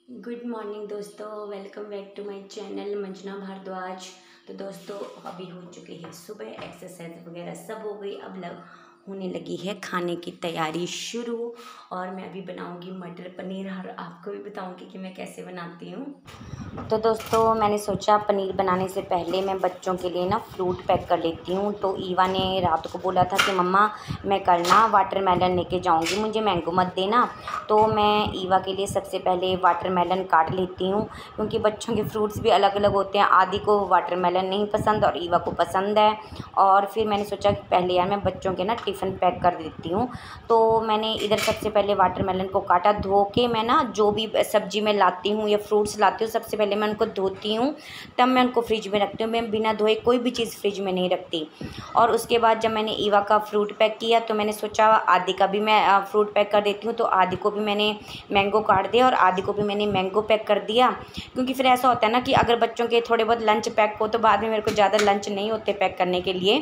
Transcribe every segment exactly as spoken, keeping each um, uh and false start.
Good morning दोस्तों, welcome back to my channel Manjana Bhardwaj. तो दोस्तों अभी हो चुकी है सुबह, एक्सरसाइज वगैरह सब हो गई। अब लग होने लगी है खाने की तैयारी शुरू। और मैं अभी बनाऊंगी मटर पनीर और आपको भी बताऊंगी कि मैं कैसे बनाती हूँ। तो दोस्तों मैंने सोचा पनीर बनाने से पहले मैं बच्चों के लिए ना फ्रूट पैक कर लेती हूँ। तो ईवा ने रात को बोला था कि मम्मा मैं कल ना वाटरमेलन लेके जाऊँगी, मुझे मैंगो मत देना। तो मैं ईवा के लिए सबसे पहले वाटरमेलन काट लेती हूँ, क्योंकि बच्चों के फ्रूट्स भी अलग अलग होते हैं। आदि को वाटरमेलन नहीं पसंद और ईवा को पसंद है। और फिर मैंने सोचा कि पहले यार मैं बच्चों के ना टिफ़िन पैक कर देती हूँ। तो मैंने इधर सबसे पहले वाटरमेलन को काटा, धो के मैं ना जो भी सब्ज़ी मैं लाती हूँ या फ्रूट्स लाती हूँ सबसे पहले मैं उनको धोती हूँ, तब मैं उनको फ्रिज में रखती हूँ। मैं बिना धोए कोई भी चीज़ फ्रिज में नहीं रखती। और उसके बाद जब मैंने ईवा का फ्रूट पैक किया तो मैंने सोचा आदि का भी मैं फ्रूट पैक कर देती हूँ। तो आदि को भी मैंने मैंगो काट दिया और आदि को भी मैंने मैंगो पैक कर दिया, क्योंकि फिर ऐसा होता है ना कि अगर बच्चों के थोड़े बहुत लंच पैक हो तो बाद में मेरे को ज़्यादा लंच नहीं होते पैक करने के लिए।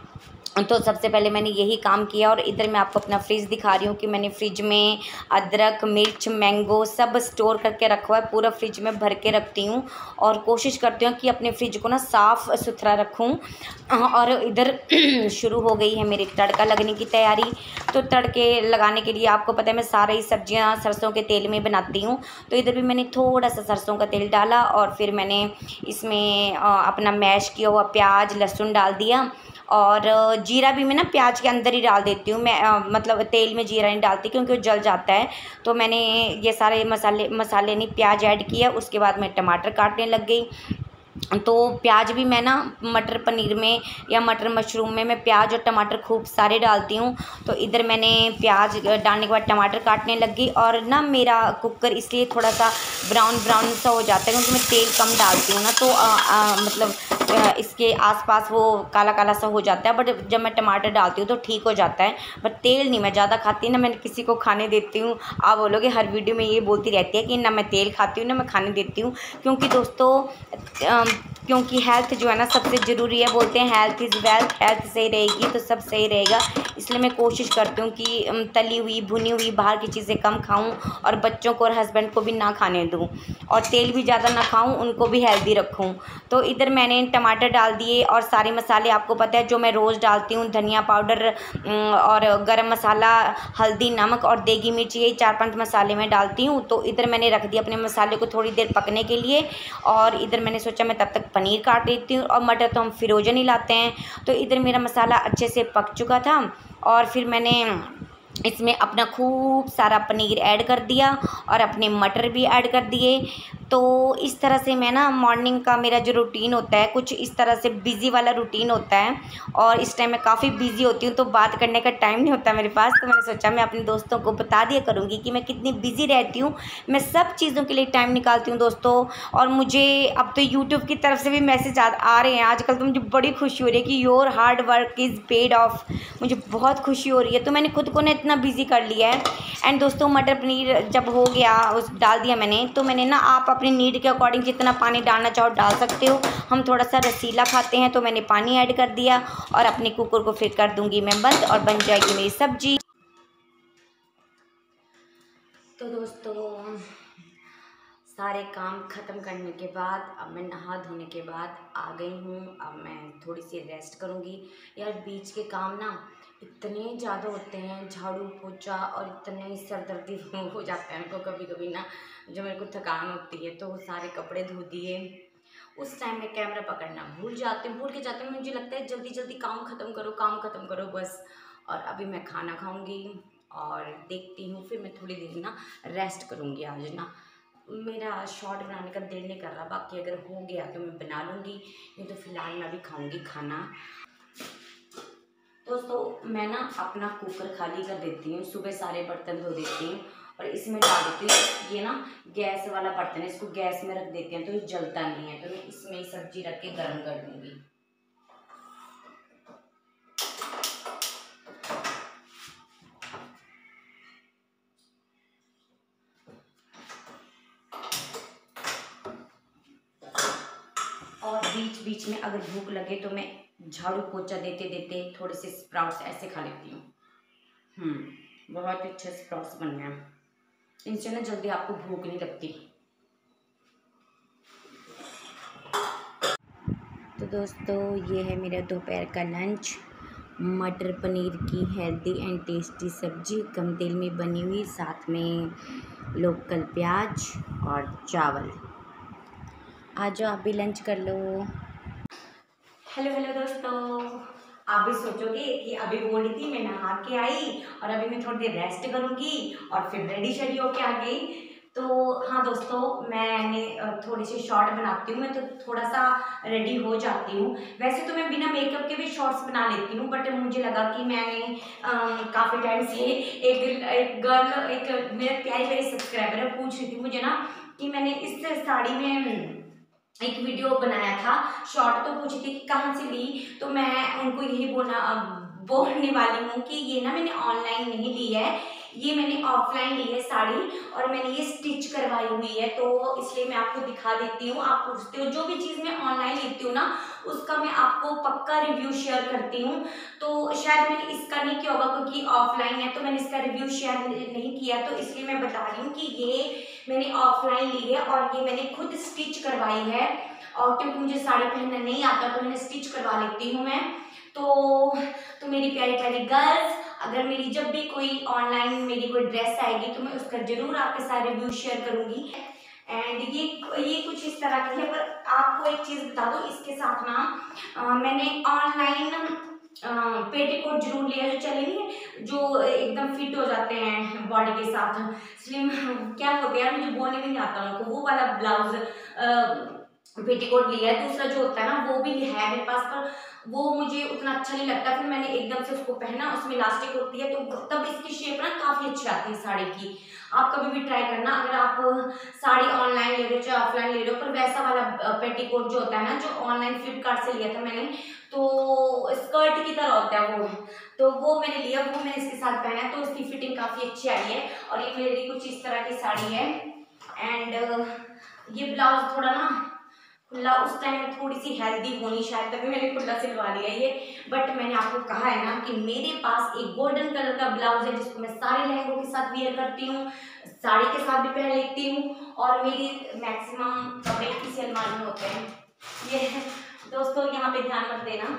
तो सबसे पहले मैंने यही काम किया। और इधर मैं आपको अपना फ्रिज दिखा रही हूँ कि मैंने फ्रिज में अदरक, मिर्च, मैंगो सब स्टोर करके रखा हुआ है। पूरा फ्रिज में भर के रखती हूँ और कोशिश करती हूँ कि अपने फ्रिज को ना साफ़ सुथरा रखूँ। और इधर शुरू हो गई है मेरी तड़का लगने की तैयारी। तो तड़के लगाने के लिए आपको पता है मैं सारी सब्जियाँ सरसों के तेल में बनाती हूँ। तो इधर भी मैंने थोड़ा सा सरसों का तेल डाला और फिर मैंने इसमें अपना मैश किया हुआ प्याज, लहसुन डाल दिया। और जीरा भी मैं ना प्याज के अंदर ही डाल देती हूँ। मैं आ, मतलब तेल में जीरा नहीं डालती क्योंकि वो जल जाता है। तो मैंने ये सारे मसाले मसाले नहीं प्याज ऐड किया। उसके बाद मैं टमाटर काटने लग गई। तो प्याज भी मैं ना मटर पनीर में या मटर मशरूम में मैं प्याज और टमाटर खूब सारे डालती हूँ। तो इधर मैंने प्याज डालने के बाद टमाटर काटने लग गई। और ना मेरा कुकर इसलिए थोड़ा सा ब्राउन ब्राउन सा हो जाता है क्योंकि मैं तेल कम डालती हूँ ना। तो आ, आ, मतलब आ, इसके आसपास वो काला काला सा हो जाता है। बट जब मैं टमाटर डालती हूँ तो ठीक हो जाता है। बट तेल नहीं मैं ज़्यादा खाती, ना मैंने किसी को खाने देती हूँ। आप बोलोगे हर वीडियो में ये बोलती रहती है कि ना मैं तेल खाती हूँ ना मैं खाने देती हूँ, क्योंकि दोस्तों क्योंकि हेल्थ जो है ना सबसे ज़रूरी है। बोलते हैं हेल्थ इज़ वेल्थ, हेल्थ सही रहेगी तो सब सही रहेगा। इसलिए मैं कोशिश करती हूँ कि तली हुई भुनी हुई बाहर की चीज़ें कम खाऊं और बच्चों को और हस्बैंड को भी ना खाने दूं, और तेल भी ज़्यादा ना खाऊं, उनको भी हेल्दी रखूं। तो इधर मैंने टमाटर डाल दिए और सारे मसाले आपको पता है जो मैं रोज़ डालती हूँ, धनिया पाउडर और गरम मसाला, हल्दी, नमक और देगी मिर्च, यही चार पांच मसाले मैं डालती हूँ। तो इधर मैंने रख दिया अपने मसाले को थोड़ी देर पकने के लिए। और इधर मैंने सोचा मैं तब तक पनीर काट लेती हूँ, और मटर तो हम फ्रोजन ही लाते हैं। तो इधर मेरा मसाला अच्छे से पक चुका था और फिर मैंने इसमें अपना खूब सारा पनीर ऐड कर दिया और अपने मटर भी ऐड कर दिए। तो इस तरह से मैं ना मॉर्निंग का मेरा जो रूटीन होता है कुछ इस तरह से बिज़ी वाला रूटीन होता है। और इस टाइम मैं काफ़ी बिज़ी होती हूँ तो बात करने का टाइम नहीं होता मेरे पास। तो मैंने सोचा मैं अपने दोस्तों को बता दिया करूँगी कि मैं कितनी बिज़ी रहती हूँ। मैं सब चीज़ों के लिए टाइम निकालती हूँ दोस्तों। और मुझे अब तो यूट्यूब की तरफ से भी मैसेज आ, आ रहे हैं आजकल। तो मुझे बड़ी खुशी हो रही है कि your hard work is paid off. मुझे बहुत खुशी हो रही है। तो मैंने खुद को ना इतना बिज़ी कर लिया है। एंड दोस्तों मटर पनीर जब हो गया उस डाल दिया मैंने। तो मैंने ना आप अपनी नीड के अकॉर्डिंग जितना पानी डालना चाहो डाल सकते हो। हम थोड़ा सा रसीला खाते हैं तो मैंने पानी ऐड कर दिया और अपने कुकर को फिर कर दूंगी मैं बंद और बन जाएगी मेरी सब्जी। तो दोस्तों सारे काम ख़त्म करने के बाद अब मैं नहा धोने के बाद आ गई हूँ। अब मैं थोड़ी सी रेस्ट करूँगी। यार बीच के काम ना इतने ज़्यादा होते हैं, झाड़ू पोछा, और इतने सरदर्दी हो जाता है उनको कभी कभी ना, जो मेरे को थकान होती है। तो वो सारे कपड़े धो दिए। उस टाइम में कैमरा पकड़ना भूल जाती हूँ भूल के जाती हूँ मुझे लगता है जल्दी जल्दी काम ख़त्म करो काम ख़त्म करो बस। और अभी मैं खाना खाऊँगी और देखती हूँ, फिर मैं थोड़ी देर ना रेस्ट करूँगी। आज ना मेरा शॉर्ट बनाने का दिल नहीं कर रहा, बाकी अगर हो गया तो मैं बना लूँगी, नहीं तो फिलहाल मैं अभी खाऊंगी खाना। दोस्तों मैं ना अपना कुकर खाली कर देती हूँ, सुबह सारे बर्तन धो देती हूँ और इसमें डाल देती हूँ। ये ना गैस वाला बर्तन है, इसको गैस में रख देते हैं तो ये जलता नहीं है। तो मैं इसमें ही सब्जी रख के गर्म कर दूँगी। और बीच बीच में अगर भूख लगे तो मैं झाड़ू पोछा देते देते थोड़े से स्प्राउट्स ऐसे खा लेती हूँ। हम्म बहुत अच्छे स्प्राउट्स बन गए हैं। इनसे ना जल्दी आपको भूख नहीं लगती। दोस्तों ये है मेरा दोपहर का लंच। मटर पनीर की हेल्दी एंड टेस्टी सब्जी कम तेल में बनी हुई, साथ में लोकल प्याज और चावल। आ जाओ आप भी लंच कर लो। हेलो हेलो दोस्तों, आप भी सोचोगे कि अभी बोल रही थी मैं नहा के आई और अभी मैं थोड़ी देर रेस्ट करूँगी और फिर रेडी शेडी होके आ गई। तो हाँ दोस्तों, मैंने थोड़ी सी शॉर्ट बनाती हूँ, मैं तो थोड़ा सा रेडी हो जाती हूँ। वैसे तो मैं बिना मेकअप के भी शॉर्ट्स बना लेती हूँ, बट मुझे लगा कि मैंने काफ़ी टाइम से एक एक गर्ल एक मेरे प्यारी प्यारी सब्सक्राइबर है पूछ रही थी मुझे ना कि मैंने इस साड़ी में एक वीडियो बनाया था शॉर्ट, तो पूछी थी कि कहाँ से ली। तो मैं उनको यही बोलना बोलने वाली हूँ कि ये ना मैंने ऑनलाइन नहीं ली है, ये मैंने ऑफलाइन ली है साड़ी और मैंने ये स्टिच करवाई हुई है। तो इसलिए मैं आपको दिखा देती हूँ। आप पूछते हो जो भी चीज़ मैं ऑनलाइन लेती हूँ ना उसका मैं आपको पक्का रिव्यू शेयर करती हूँ। तो शायद मैंने इसका नहीं किया होगा क्योंकि ऑफलाइन है, तो मैंने इसका रिव्यू शेयर नहीं किया, तो इसलिए मैं बता रही हूँ कि ये मैंने ऑफलाइन ली है और ये मैंने खुद स्टिच करवाई है। और क्योंकि मुझे साड़ी पहनना नहीं आता तो मैंने स्टिच करवा लेती हूँ मैं। तो तो मेरी प्यारी प्यारी गर्ल्स, अगर मेरी जब भी कोई ऑनलाइन मेरी कोई ड्रेस आएगी तो मैं उसका जरूर आपके साथ रिव्यू शेयर करूंगी। एंड ये ये कुछ इस तरह की है। पर आपको एक चीज़ बता दूं, इसके साथ ना आ, मैंने ऑनलाइन पेटीकोट जरूर लिया, जो चले नहीं जो एकदम फिट हो जाते हैं बॉडी के साथ, स्लिम क्या होते हैं मुझे बोलने में नहीं आता उनको, वो वाला ब्लाउज पेटीकोट लिया है। दूसरा जो होता है ना वो भी है मेरे पास, पर वो मुझे उतना अच्छा नहीं लगता। फिर मैंने एकदम से उसको पहना, उसमें इलास्टिक होती है तो तब इसकी शेप ना काफ़ी अच्छी आती है साड़ी की। आप कभी भी ट्राई करना, अगर आप साड़ी ऑनलाइन ले रहे हो चाहे ऑफलाइन ले रहे हो, पर वैसा वाला पेटीकोट जो होता है ना, जो ऑनलाइन फ्लिपकार्ट से लिया था मैंने, तो स्कर्ट की तरह होता है वो, तो वो मैंने लिया, वो मैंने इसके साथ पहना है, तो उसकी फिटिंग काफ़ी अच्छी आई है। और ये मेरी कुछ इस तरह की साड़ी है। एंड ये ब्लाउज थोड़ा ना खुला, उस टाइम में थोड़ी सी हेल्दी होनी शायद तभी मैंने खुला सिलवा लिया ये। बट मैंने आपको कहा है ना कि मेरे पास एक गोल्डन कलर का ब्लाउज है जिसको मैं सारे लहंगों के साथ वियर करती हूँ, साड़ी के साथ भी पहन लेती हूँ, और मेरी मैक्सिमम कपड़े इसी अलमारी में होते हैं। ये दोस्तों यहाँ पे ध्यान मत देना,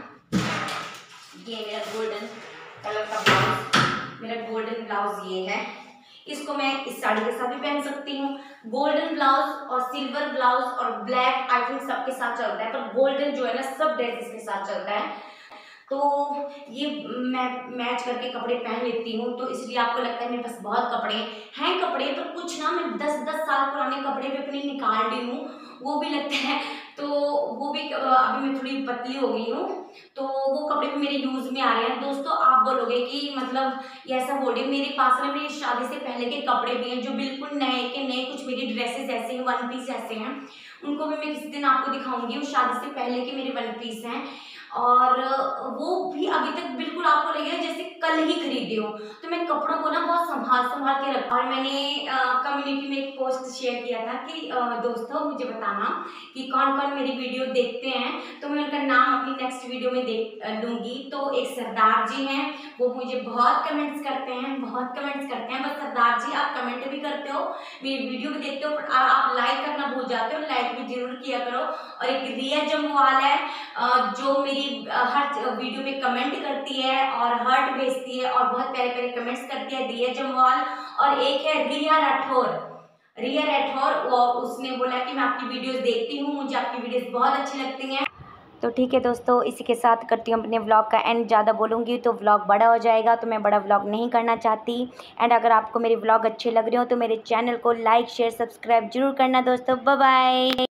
ये मेरा गोल्डन कलर का ब्लाउज, मेरा गोल्डन ब्लाउज ये है। इसको मैं इस साड़ी के साथ भी पहन सकती हूँ। गोल्डन ब्लाउज और सिल्वर ब्लाउज और ब्लैक आई थिंक सबके साथ चलता है, पर गोल्डन जो है ना सब ड्रेसेस के साथ चलता है। तो ये मैं मैच करके कपड़े पहन लेती हूँ, तो इसलिए आपको लगता है मेरे पास बहुत कपड़े हैं कपड़े, पर कुछ ना मैं दस दस साल पुराने कपड़े भी अपने निकाल रही हूँ, वो भी लगता है। तो वो भी अभी मैं थोड़ी पतली हो गई हूँ तो वो कपड़े भी मेरे यूज में आ रहे हैं। दोस्तों आप बोलोगे कि मतलब ये ऐसा बोल रही, मेरे पास में मेरी शादी से पहले के कपड़े भी हैं जो बिल्कुल नए के नए, कुछ मेरी ड्रेसेस ऐसे हैं, वन पीस ऐसे हैं, उनको भी मैं किसी दिन आपको दिखाऊंगी। वो शादी से पहले के मेरे वन पीस हैं और वो भी अभी तक बिल्कुल आपको लगेगा जैसे कल ही खरीदे हो। तो मैं कपड़ों को ना बहुत संभाल संभाल के रखा। और मैंने कम्युनिटी में एक पोस्ट शेयर किया था कि आ, दोस्तों मुझे बताना कि कौन कौन मेरी वीडियो देखते हैं, तो मैं उनका नाम अपनी नेक्स्ट वीडियो में देख लूँगी। तो एक सरदार जी हैं, वो मुझे बहुत कमेंट्स करते हैं, बहुत कमेंट्स करते हैं। बस सरदार जी आप कमेंट भी करते हो, मेरी वीडियो भी देखते हो, पर आप लाइक करना भूल जाते हो, लाइक भी जरूर किया करो। और एक रिया जम्वाल है जो मेरी हर वीडियो में कमेंट करती है और हार्ट भेजती है और बहुत प्यारे प्यारे कमेंट्स करती है, रिया जम्वाल। और एक है रिया राठौर, रिया राठौर, वो उसने बोला कि मैं आपकी वीडियोस देखती हूँ, मुझे आपकी वीडियोस बहुत अच्छी लगती हैं। तो ठीक है दोस्तों, इसी के साथ करती हूँ अपने व्लॉग का एंड। ज़्यादा बोलूँगी तो व्लॉग बड़ा हो जाएगा, तो मैं बड़ा व्लॉग नहीं करना चाहती। एंड अगर आपको मेरे व्लॉग अच्छे लग रहे हो तो मेरे चैनल को लाइक शेयर सब्सक्राइब जरूर करना दोस्तों। Bye bye.